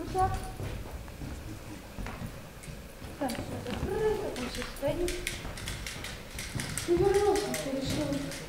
рюкзак. Так, все закрыто, там все стоит. И вернулся, решил